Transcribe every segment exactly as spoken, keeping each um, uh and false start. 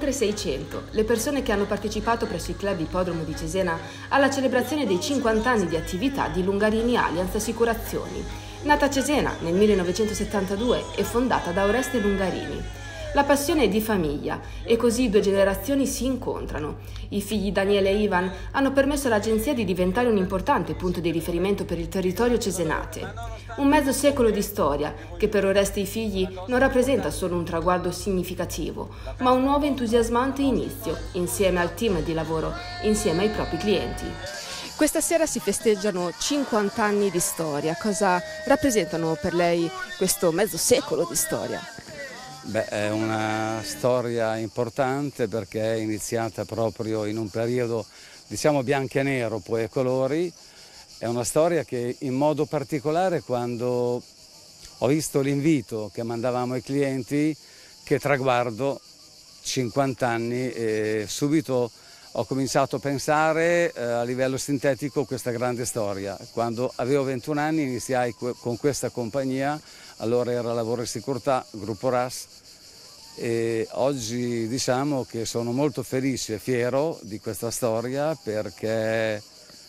oltre seicento le persone che hanno partecipato presso il Club Ippodromo di Cesena alla celebrazione dei cinquanta anni di attività di Lungarini Allianz Assicurazioni, nata a Cesena nel millenovecentosettantadue e fondata da Oreste Lungarini. La passione è di famiglia e così due generazioni si incontrano. I figli Daniele e Ivan hanno permesso all'agenzia di diventare un importante punto di riferimento per il territorio cesenate. Un mezzo secolo di storia che per Oreste e i figli non rappresenta solo un traguardo significativo, ma un nuovo entusiasmante inizio, insieme al team di lavoro, insieme ai propri clienti. Questa sera si festeggiano cinquanta anni di storia. Cosa rappresentano per lei questo mezzo secolo di storia? Beh, è una storia importante perché è iniziata proprio in un periodo, diciamo, bianco e nero, poi a colori. È una storia che in modo particolare, quando ho visto l'invito che mandavamo ai clienti, che traguardo, cinquanta anni, e subito ho cominciato a pensare eh, a livello sintetico questa grande storia. Quando avevo ventuno anni iniziai con questa compagnia, allora era Lavoro e Sicurtà, Gruppo R A S, e oggi diciamo che sono molto felice e fiero di questa storia perché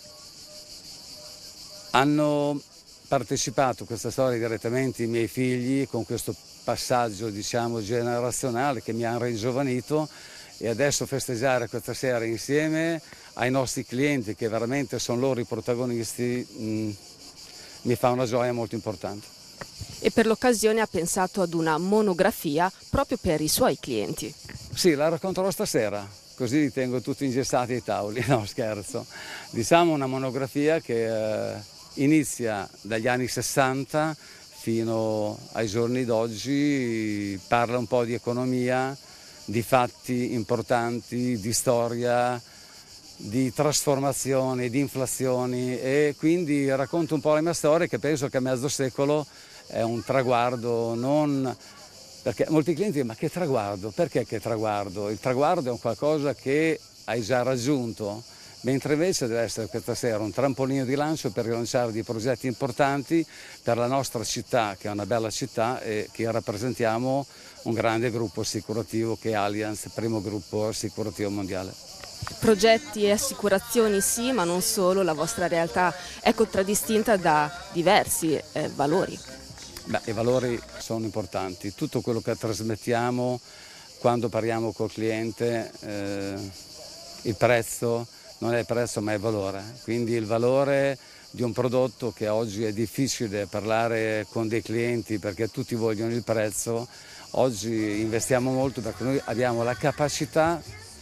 hanno partecipato a questa storia direttamente i miei figli con questo passaggio, diciamo, generazionale che mi ha ringiovanito, e adesso festeggiare questa sera insieme ai nostri clienti, che veramente sono loro i protagonisti, mh, mi fa una gioia molto importante. E per l'occasione ha pensato ad una monografia proprio per i suoi clienti. Sì, la racconterò stasera, così li tengo tutti ingessati ai tavoli, no scherzo. Diciamo una monografia che eh, inizia dagli anni sessanta fino ai giorni d'oggi, parla un po' di economia, di fatti importanti, di storia, di trasformazioni, di inflazioni, e quindi racconto un po' la mia storia, che penso che a mezzo secolo è un traguardo, non perché molti clienti dicono: ma che traguardo? Perché che traguardo? Il traguardo è un qualcosa che hai già raggiunto, mentre invece deve essere questa sera un trampolino di lancio per rilanciare dei progetti importanti per la nostra città, che è una bella città e che rappresentiamo un grande gruppo assicurativo che è Allianz, primo gruppo assicurativo mondiale. Progetti e assicurazioni sì, ma non solo, la vostra realtà è contraddistinta da diversi eh, valori. Beh, i valori sono importanti, tutto quello che trasmettiamo quando parliamo col cliente, eh, il prezzo non è il prezzo ma è il valore, quindi il valore di un prodotto, che oggi è difficile parlare con dei clienti perché tutti vogliono il prezzo. Oggi investiamo molto perché noi abbiamo la capacità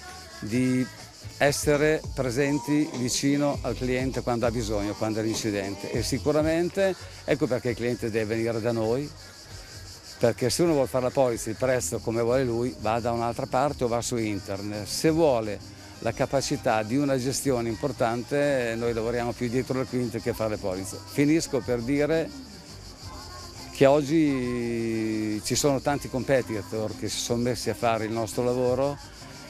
di essere presenti vicino al cliente quando ha bisogno, quando è l'incidente, e sicuramente ecco perché il cliente deve venire da noi, perché se uno vuole fare la polizza, il prezzo come vuole lui, va da un'altra parte o va su internet. Se vuole la capacità di una gestione importante, noi lavoriamo più dietro le quinte che fare le polizze. Finisco per dire che oggi ci sono tanti competitor che si sono messi a fare il nostro lavoro,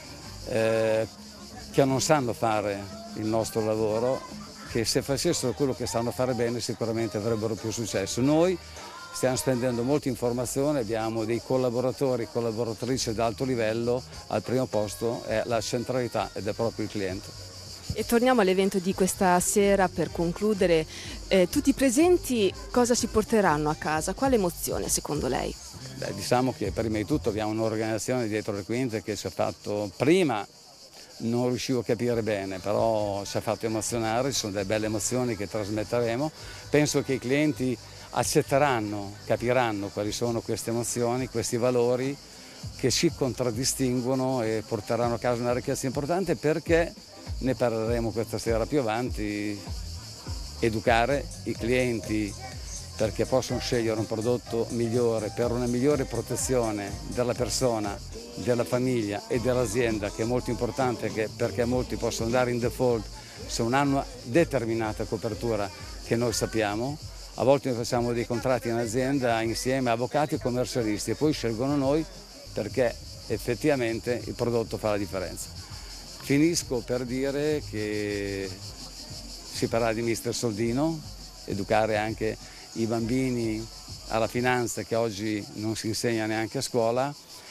eh, che non sanno fare il nostro lavoro, che se facessero quello che sanno fare bene sicuramente avrebbero più successo. Noi stiamo spendendo molta informazione, abbiamo dei collaboratori e collaboratrici ad alto livello, al primo posto è la centralità ed è proprio il cliente. E torniamo all'evento di questa sera per concludere. Eh, tutti i presenti cosa si porteranno a casa? Quale emozione secondo lei? Beh, diciamo che prima di tutto abbiamo un'organizzazione dietro le quinte che ci ha fatto, prima non riuscivo a capire bene, però ci ha fatto emozionare, ci sono delle belle emozioni che trasmetteremo. Penso che i clienti accetteranno, capiranno quali sono queste emozioni, questi valori che ci contraddistinguono e porteranno a casa una ricchezza importante, perché ne parleremo questa sera più avanti. Educare i clienti perché possono scegliere un prodotto migliore per una migliore protezione della persona, della famiglia e dell'azienda, che è molto importante, perché molti possono andare in default se non hanno determinata copertura che noi sappiamo. A volte noi facciamo dei contratti in azienda insieme a avvocati e commercialisti e poi scelgono noi perché effettivamente il prodotto fa la differenza. Finisco per dire che si parla di mister Soldino, educare anche i bambini alla finanza, che oggi non si insegna neanche a scuola,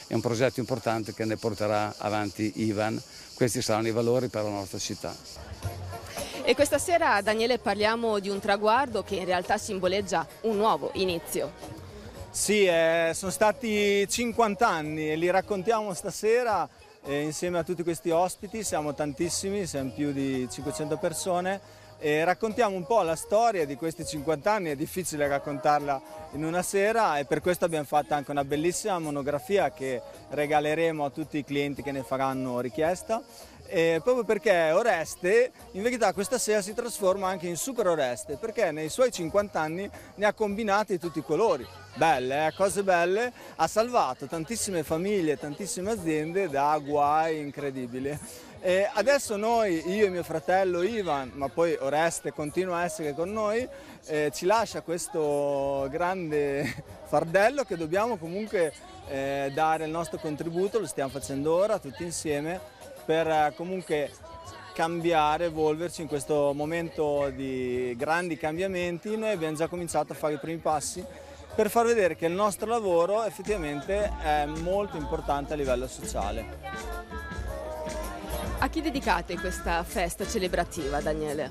è un progetto importante che ne porterà avanti Ivan. Questi saranno i valori per la nostra città. E questa sera, Daniele, parliamo di un traguardo che in realtà simboleggia un nuovo inizio. Sì, eh, sono stati cinquanta anni e li raccontiamo stasera eh, insieme a tutti questi ospiti. Siamo tantissimi, siamo più di cinquecento persone. E raccontiamo un po' la storia di questi cinquanta anni, è difficile raccontarla in una sera e per questo abbiamo fatto anche una bellissima monografia che regaleremo a tutti i clienti che ne faranno richiesta. E proprio perché Oreste in verità questa sera si trasforma anche in Super Oreste, perché nei suoi cinquanta anni ne ha combinati tutti i colori, belle, eh, cose belle, ha salvato tantissime famiglie, tantissime aziende da guai incredibili. E adesso noi, io e mio fratello Ivan, ma poi Oreste continua a essere con noi, eh, ci lascia questo grande fardello che dobbiamo comunque eh, dare il nostro contributo, lo stiamo facendo ora tutti insieme, per eh, comunque cambiare, evolverci in questo momento di grandi cambiamenti. Noi abbiamo già cominciato a fare i primi passi per far vedere che il nostro lavoro effettivamente è molto importante a livello sociale. A chi dedicate questa festa celebrativa, Daniele?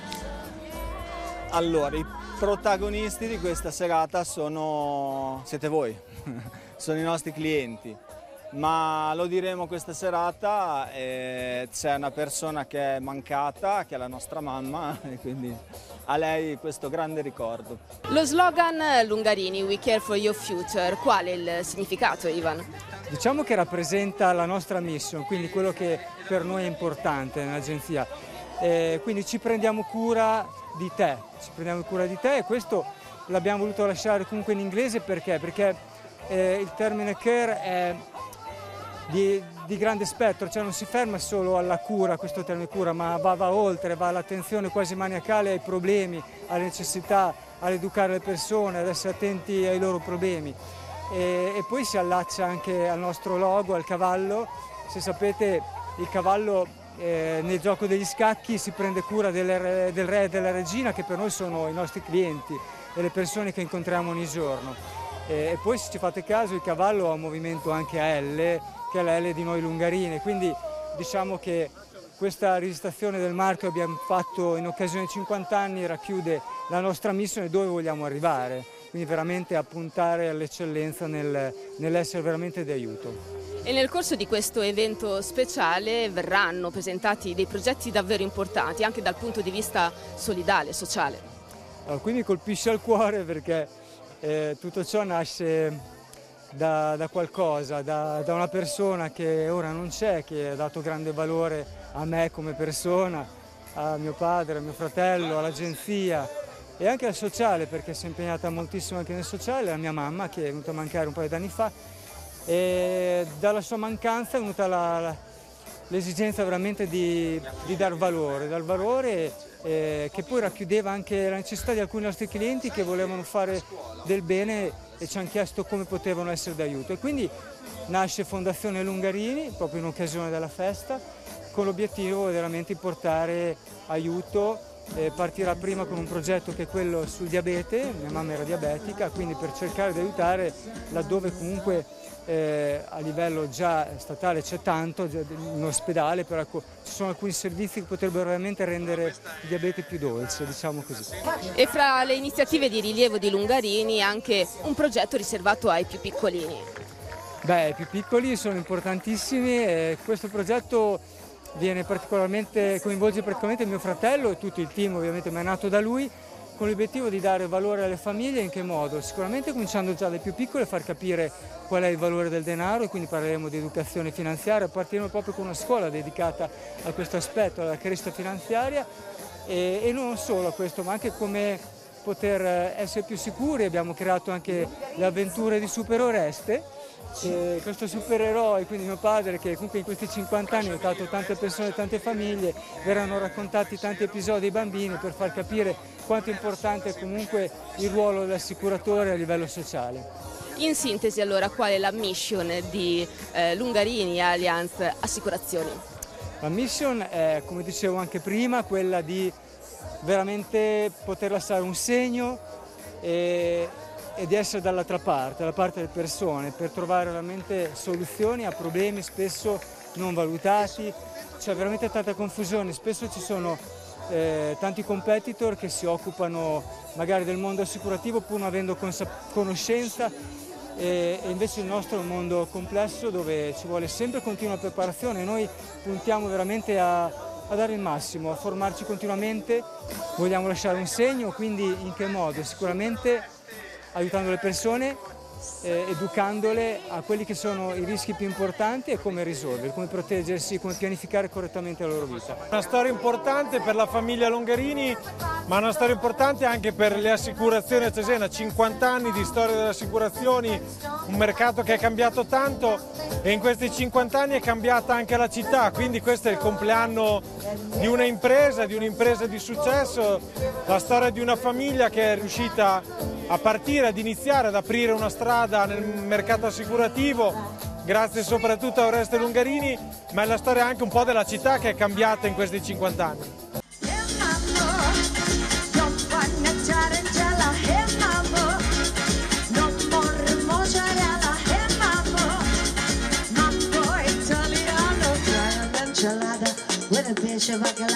Allora, i protagonisti di questa serata sono, siete voi, sono i nostri clienti, ma lo diremo questa serata, eh, c'è una persona che è mancata, che è la nostra mamma, e quindi a lei questo grande ricordo. Lo slogan Lungarini, We Care for Your Future, qual è il significato, Ivan? Diciamo che rappresenta la nostra mission, quindi quello che per noi è importante nell'agenzia. Eh, quindi ci prendiamo cura di te, ci prendiamo cura di te e questo l'abbiamo voluto lasciare comunque in inglese perché? Perché eh, il termine care è di, di grande spettro, cioè non si ferma solo alla cura, questo termine cura, ma va, va oltre, va all'attenzione quasi maniacale ai problemi, alle necessità, all'educare le persone, ad essere attenti ai loro problemi. E, e poi si allaccia anche al nostro logo, al cavallo. Se sapete, il cavallo eh, nel gioco degli scacchi si prende cura del, del re e della regina, che per noi sono i nostri clienti e le persone che incontriamo ogni giorno. E, e poi, se ci fate caso, il cavallo ha un movimento anche a L, che è la L di noi Lungarini, quindi diciamo che questa rivisitazione del marchio che abbiamo fatto in occasione dei cinquanta anni racchiude la nostra missione, dove vogliamo arrivare. Quindi veramente a puntare all'eccellenza nel, nell'essere veramente di aiuto. E nel corso di questo evento speciale verranno presentati dei progetti davvero importanti, anche dal punto di vista solidale, sociale. Allora, qui mi colpisce al cuore perché eh, tutto ciò nasce da, da qualcosa, da, da una persona che ora non c'è, che ha dato grande valore a me come persona, a mio padre, a mio fratello, all'agenzia, e anche al sociale, perché si è impegnata moltissimo anche nel sociale, la mia mamma, che è venuta a mancare un paio d'anni fa, e dalla sua mancanza è venuta l'esigenza veramente di, di dar valore, dar valore eh, che poi racchiudeva anche la necessità di alcuni nostri clienti che volevano fare del bene e ci hanno chiesto come potevano essere d'aiuto. E quindi nasce Fondazione Lungarini, proprio in occasione della festa, con l'obiettivo veramente di portare aiuto. Eh, partirà prima con un progetto che è quello sul diabete, mia mamma era diabetica, quindi per cercare di aiutare laddove comunque eh, a livello già statale c'è tanto, in ospedale, però ecco, ci sono alcuni servizi che potrebbero veramente rendere il diabete più dolce, diciamo così. E fra le iniziative di rilievo di Lungarini anche un progetto riservato ai più piccolini. Beh, i più piccoli sono importantissimi e questo progetto viene particolarmente, coinvolge particolarmente mio fratello e tutto il team, ovviamente, ma è nato da lui, con l'obiettivo di dare valore alle famiglie. In che modo? Sicuramente cominciando già dai più piccoli a far capire qual è il valore del denaro, e quindi parleremo di educazione finanziaria, partiremo proprio con una scuola dedicata a questo aspetto, alla crescita finanziaria, e, e non solo a questo, ma anche come poter essere più sicuri. Abbiamo creato anche le avventure di Super Oreste, e questo supereroe, quindi mio padre, che comunque in questi cinquanta anni ha aiutato tante persone, tante famiglie, verranno raccontati tanti episodi ai bambini per far capire quanto è importante comunque il ruolo dell'assicuratore a livello sociale. In sintesi, allora, qual è la mission di eh, Lungarini Allianz Assicurazioni? La mission è, come dicevo anche prima, quella di veramente poter lasciare un segno e e di essere dall'altra parte, dalla parte delle persone, per trovare veramente soluzioni a problemi spesso non valutati. C'è veramente tanta confusione, spesso ci sono eh, tanti competitor che si occupano magari del mondo assicurativo pur non avendo conoscenza, e, e invece il nostro è un mondo complesso dove ci vuole sempre continua preparazione. Noi puntiamo veramente a, a dare il massimo, a formarci continuamente, vogliamo lasciare un segno, quindi in che modo? Sicuramente aiutando le persone, eh, educandole a quelli che sono i rischi più importanti e come risolverli, come proteggersi, come pianificare correttamente la loro vita. Una storia importante per la famiglia Longarini, ma una storia importante anche per le assicurazioni a Cesena. cinquanta anni di storia delle assicurazioni, un mercato che è cambiato tanto e in questi cinquanta anni è cambiata anche la città, quindi questo è il compleanno di una impresa, di un'impresa di successo, la storia di una famiglia che è riuscita a partire, ad iniziare, ad aprire una strada nel mercato assicurativo, grazie soprattutto a Oreste Longarini, ma è la storia anche un po' della città che è cambiata in questi cinquanta anni. With a bitch of a